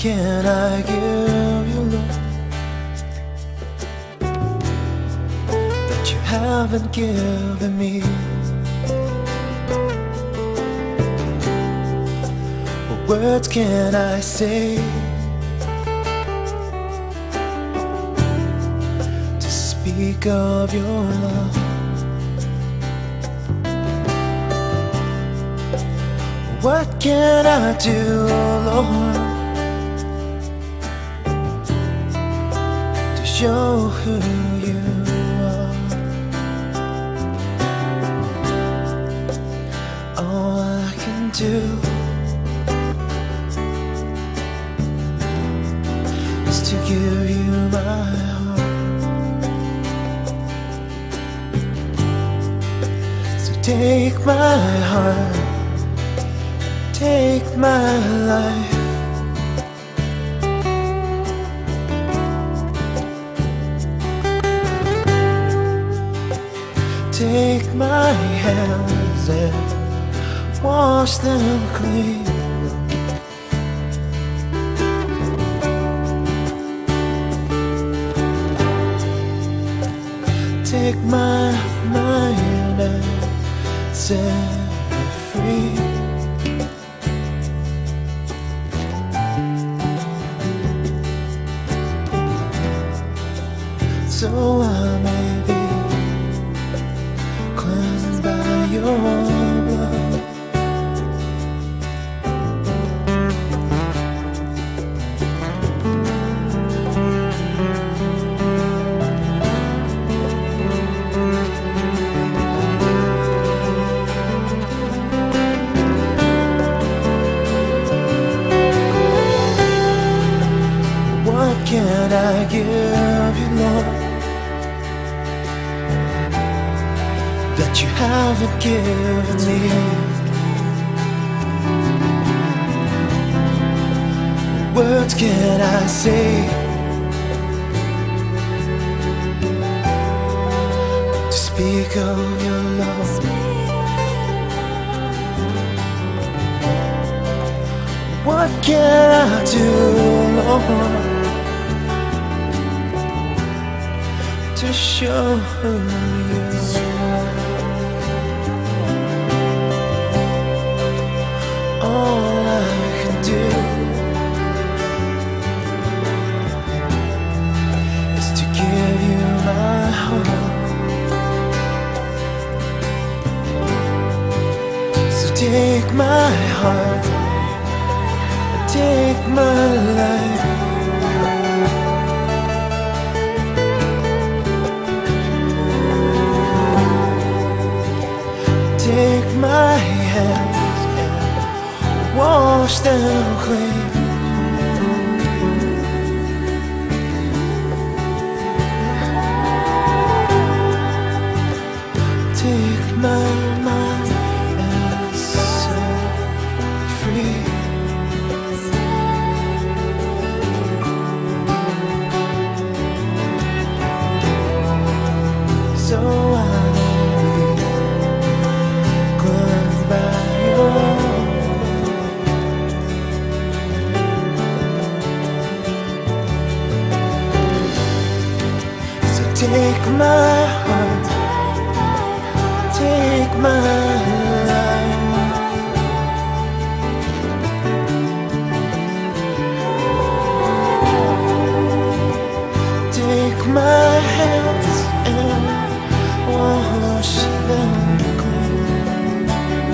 can I give you, Lord, that you haven't given me? What words can I say to speak of your love? What can I do, Lord, to show who you are? All I can do is to give you my heart. So take my heart, take my life, take my hands and wash them clean. Take my mind and set it free. So I may be cleansed by your blood. What can I give you, Lord, that you haven't given me? What words can I say to speak of your love? What can I do, Lord, to show who you are? All I can do is to give you my heart. So take my heart, take my life, take my hands and wash them clean. Take my mind and set free. So I may be cleansed by your love. So take my heart, take my life, take my hands and wash them clean.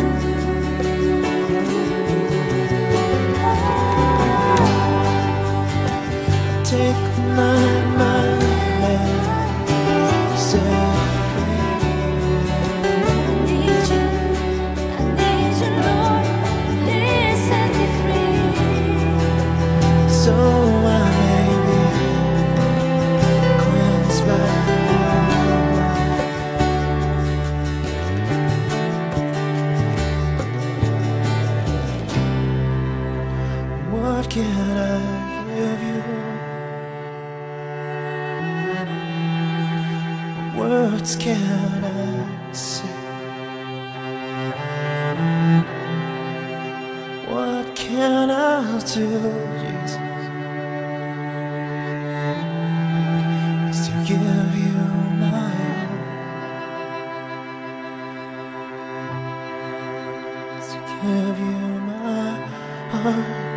Take my mind and set free. I need you, Lord, please set me free. So I may be cleansed by your blood. What can I give you? What words can I say? What can I do, Jesus, give you my heart.